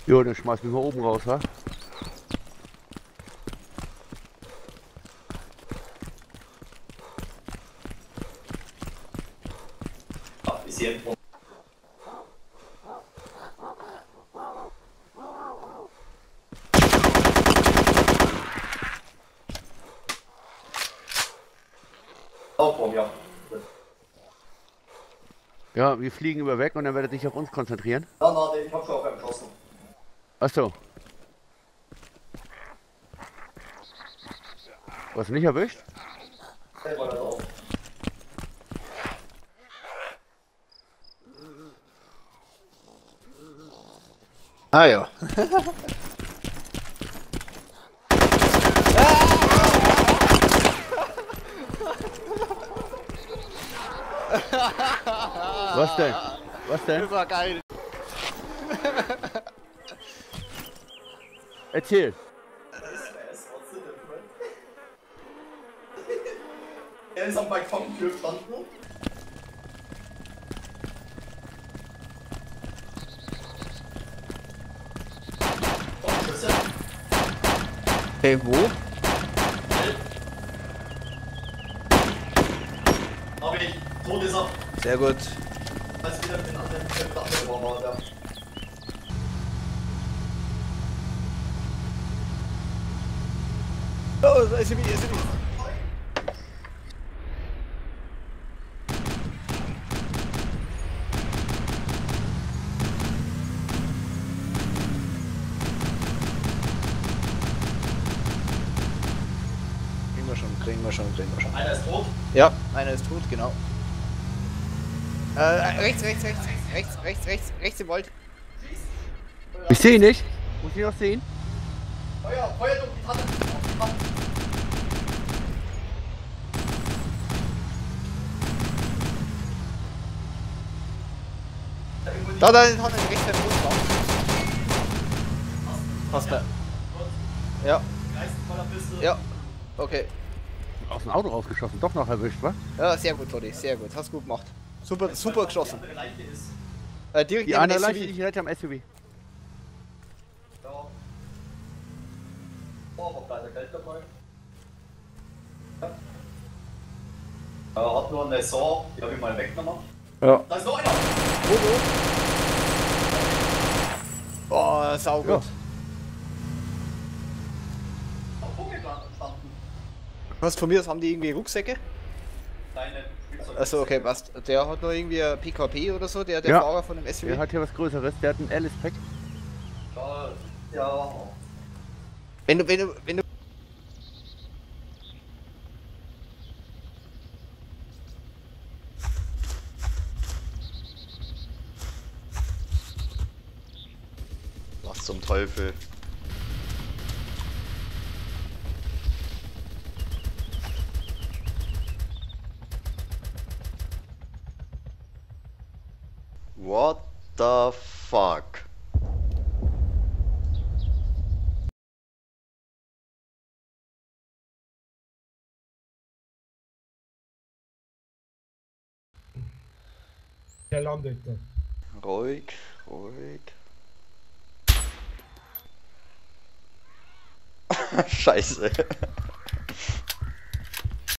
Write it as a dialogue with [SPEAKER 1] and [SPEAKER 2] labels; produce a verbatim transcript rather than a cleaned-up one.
[SPEAKER 1] Jo, dann schmeiß mich mal oben raus, ha?
[SPEAKER 2] Bis hier. Aufbauen, ja.
[SPEAKER 1] Ja, wir fliegen über weg und dann werdet ihr dich auf uns konzentrieren.
[SPEAKER 2] Ja, na, ich hab schon auf einen geschossen.
[SPEAKER 1] Achso. Du hast ihn nicht erwischt?
[SPEAKER 2] Der war da drauf.
[SPEAKER 3] Ah ja.
[SPEAKER 1] Was denn? Was denn?
[SPEAKER 3] Das war geil.
[SPEAKER 1] Erzähl.
[SPEAKER 2] Er ist am Balkon gestanden.
[SPEAKER 3] Hey, wo?
[SPEAKER 2] Hab ich. Tot ist er.
[SPEAKER 3] Sehr gut.
[SPEAKER 2] Als wieder den anderen Dach war der.
[SPEAKER 3] Oh, da ist sie wieder, ist sie wieder. Kriegen wir schon, kriegen wir schon, kriegen wir schon.
[SPEAKER 2] Einer ist tot.
[SPEAKER 3] Ja, einer ist tot, genau. Äh, rechts, rechts, rechts, rechts, rechts, rechts, rechts im Wald.
[SPEAKER 1] Ich sehe ihn nicht. Muss ich ihn noch sehen?
[SPEAKER 2] Feuer, Feuer durch die Tanne. Auf die Tanne.
[SPEAKER 3] Da, da, da, da, rechts beim Bus drauf. Passt da. Ja, ja, okay.
[SPEAKER 1] Aus dem Auto rausgeschossen, doch noch erwischt, wa?
[SPEAKER 3] Ja, sehr gut, Toddy, sehr gut. Hast gut gemacht. Super, super geschossen. Äh, direkt
[SPEAKER 1] Die
[SPEAKER 3] neben
[SPEAKER 1] andere
[SPEAKER 3] dem
[SPEAKER 1] Leiche,
[SPEAKER 3] S U V.
[SPEAKER 1] die ich rette am S U V.
[SPEAKER 2] Ja. Oh, hab leider Geld dabei. Ja. Er hat nur eine Saw, die hab ich mal weggenommen.
[SPEAKER 1] Ja.
[SPEAKER 2] Da ist noch einer!
[SPEAKER 3] Wo, wo? Oh, saugut.
[SPEAKER 1] Ja.
[SPEAKER 2] Auf Vogel standen.
[SPEAKER 3] Was von mir aus haben die irgendwie Rucksäcke?
[SPEAKER 2] Deine Spielzeug.
[SPEAKER 3] Achso, okay, passt. Der hat noch irgendwie ein P K P oder so, der, der
[SPEAKER 1] Ja.
[SPEAKER 3] Fahrer von dem S U V.
[SPEAKER 1] Der hat hier was Größeres, der hat einen Alice-Pack.
[SPEAKER 2] Ja, ja.
[SPEAKER 3] Wenn du, wenn du, wenn du.
[SPEAKER 4] Was zum Teufel? What the fuck?
[SPEAKER 5] Der landete.
[SPEAKER 4] Ruhig, ruhig. Scheiße.